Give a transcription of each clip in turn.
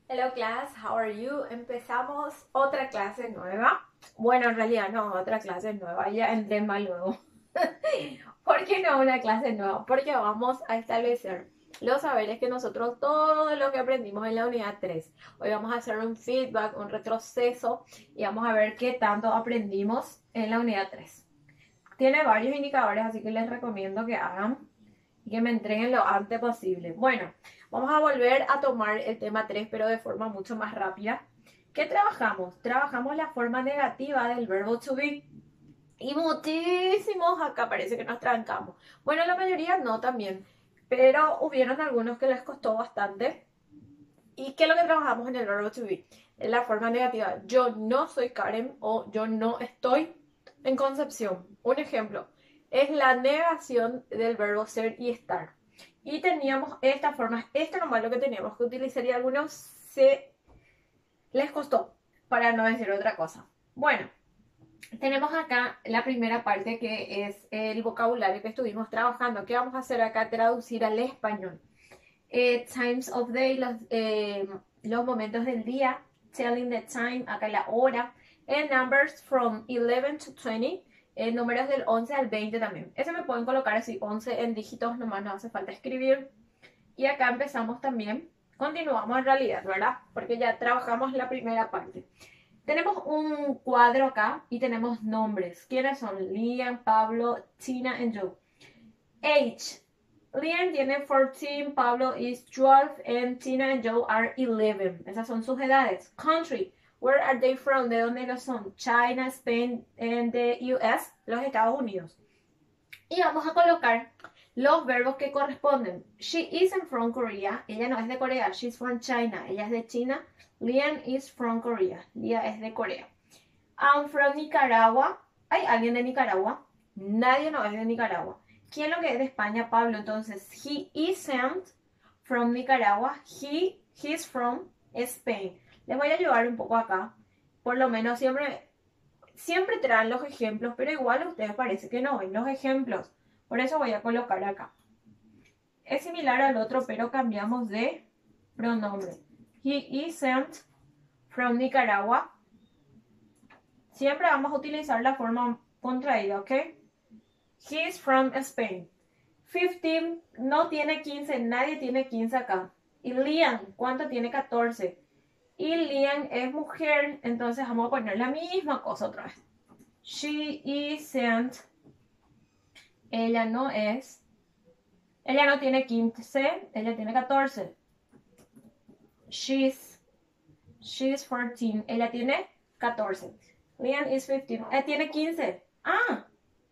Hello class, how are you? Empezamos otra clase nueva. Bueno, en realidad no, otra clase nueva. Ya entré mal luego. ¿Por qué no una clase nueva? Porque vamos a establecer los saberes que nosotros, todo lo que aprendimos en la unidad 3. Hoy vamos a hacer un feedback, un retroceso y vamos a ver qué tanto aprendimos en la unidad 3. Tiene varios indicadores, así que les recomiendo que hagan y que me entreguen lo antes posible. Bueno, vamos a volver a tomar el tema 3, pero de forma mucho más rápida. ¿Qué trabajamos? Trabajamos la forma negativa del verbo to be. Y muchísimos acá parece que nos trancamos. Bueno, la mayoría no también, pero hubieron algunos que les costó bastante. ¿Y qué es lo que trabajamos en el verbo to be? En la forma negativa. Yo no soy Karen o yo no estoy en Concepción. Un ejemplo es la negación del verbo ser y estar. Y teníamos esta forma, esto nomás lo que teníamos que utilizar y a algunos se les costó, para no decir otra cosa. Bueno, tenemos acá la primera parte que es el vocabulario que estuvimos trabajando. ¿Qué vamos a hacer acá? Traducir al español. Times of day, los momentos del día. Telling the time, acá la hora. And numbers from 11 to 20. Números del 11 al 20 también. Ese me pueden colocar así, 11 en dígitos, nomás no hace falta escribir. Y acá empezamos también. Continuamos en realidad, ¿verdad? Porque ya trabajamos la primera parte. Tenemos un cuadro acá y tenemos nombres. ¿Quiénes son? Liam, Pablo, Tina y Joe. Age. Liam tiene 14, Pablo is 12, and Tina and Joe are 11. Esas son sus edades. Country. Where are they from? ¿De dónde ellos son? China, Spain, and the US, los Estados Unidos. Y vamos a colocar los verbos que corresponden. She isn't from Korea. Ella no es de Corea. She's from China. Ella es de China. Liam is from Korea. Lia es de Corea. I'm from Nicaragua. ¿Hay alguien de Nicaragua? Nadie no es de Nicaragua. ¿Quién lo que es de España? Pablo. Entonces, he isn't from Nicaragua. He's from Spain. Les voy a ayudar un poco acá. Por lo menos siempre traen los ejemplos, pero igual a ustedes parece que no ven los ejemplos. Por eso voy a colocar acá. Es similar al otro, pero cambiamos de pronombre. He isn't from Nicaragua. Siempre vamos a utilizar la forma contraída, ¿ok? He is from Spain. 15 no tiene 15, nadie tiene 15 acá. Y Liam, ¿cuánto tiene? 14. Y Liam es mujer, entonces vamos a poner la misma cosa otra vez. She isn't. Ella no es. Ella no tiene 15, ella tiene 14. She's 14, ella tiene 14. Liam is 15, tiene 15. Ah,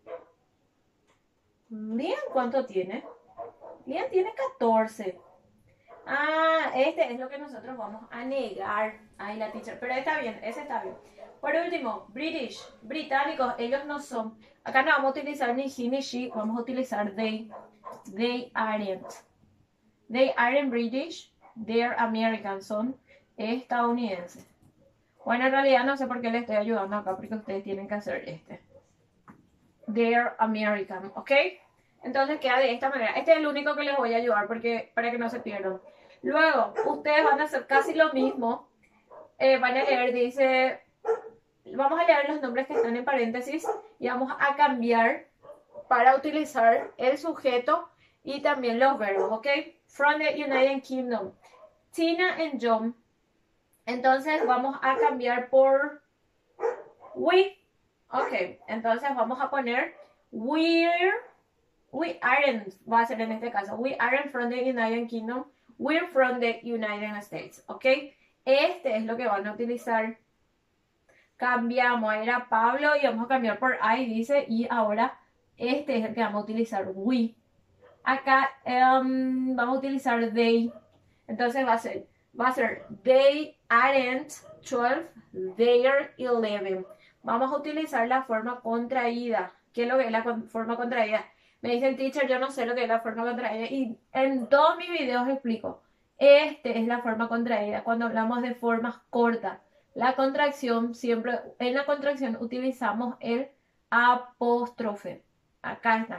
Liam, ¿cuánto tiene? Liam tiene 14. Ah, este es lo que nosotros vamos a negar. Ay, la teacher. Pero está bien, ese está bien. Por último, British, británicos, ellos no son. Acá no vamos a utilizar ni he ni she, vamos a utilizar they. They aren't. They aren't British, they're American, son estadounidenses. Bueno, en realidad no sé por qué les estoy ayudando acá, porque ustedes tienen que hacer este. They're American, ¿ok? Entonces queda de esta manera. Este es el único que les voy a ayudar porque, para que no se pierdan. Luego, ustedes van a hacer casi lo mismo. Van a leer, dice, vamos a leer los nombres que están en paréntesis y vamos a cambiar para utilizar el sujeto y también los verbos, ¿ok? From the United Kingdom. Tina and John. Entonces vamos a cambiar por we. Ok, entonces vamos a poner we aren't, va a ser en este caso, we aren't from the United Kingdom, we're from the United States, ¿ok? Este es lo que van a utilizar. Cambiamos, era Pablo y vamos a cambiar por I, dice, y ahora este es el que vamos a utilizar, we. Acá vamos a utilizar they, entonces va a ser they aren't 12, they're 11. Vamos a utilizar la forma contraída. ¿Qué es lo que es la forma contraída? Me dice el teacher, yo no sé lo que es la forma contraída. Y en todos mis videos explico. Este es la forma contraída. Cuando hablamos de formas cortas. La contracción, siempre en la contracción utilizamos el apóstrofe. Acá están.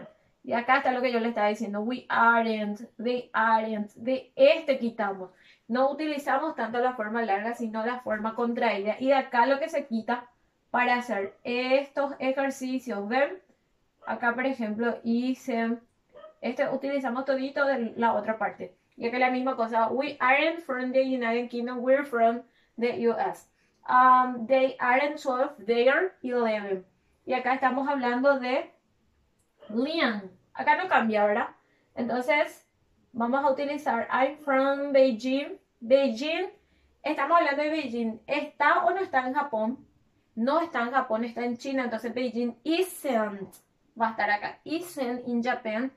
Y acá está lo que yo le estaba diciendo. We aren't, they aren't. De este quitamos. No utilizamos tanto la forma larga, sino la forma contraída. Y de acá lo que se quita para hacer estos ejercicios. ¿Ven? Acá, por ejemplo, hice... utilizamos todito de la otra parte. Y acá la misma cosa. We aren't from the United Kingdom. We're from the US. They aren't 12. They are 11. Y acá estamos hablando de Lian. Acá no cambia, ¿verdad? Entonces, vamos a utilizar I'm from Beijing. Beijing, estamos hablando de Beijing. ¿Está o no está en Japón? No está en Japón, está en China. Entonces, Beijing isn't. Va a estar acá. Isn't in Japan.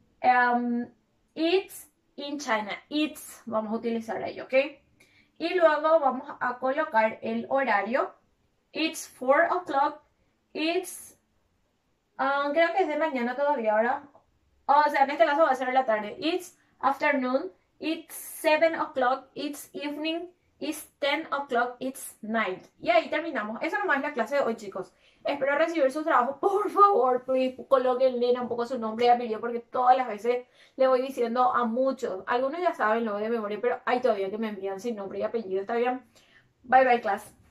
It's in China. It's. Vamos a utilizar ahí, ¿ok? Y luego vamos a colocar el horario. It's 4 o'clock. It's... creo que es de mañana todavía, ¿verdad? O sea, en este caso va a ser en la tarde. It's afternoon. It's 7 o'clock. It's evening. It's 10 o'clock. It's night. Y ahí terminamos. Esa nomás es la clase de hoy, chicos. Espero recibir sus trabajos. Por favor, please, colóquenle un poco su nombre y apellido, porque todas las veces le voy diciendo a muchos. Algunos ya saben lo de memoria, pero hay todavía que me envían sin nombre y apellido. ¿Está bien? Bye, bye, class.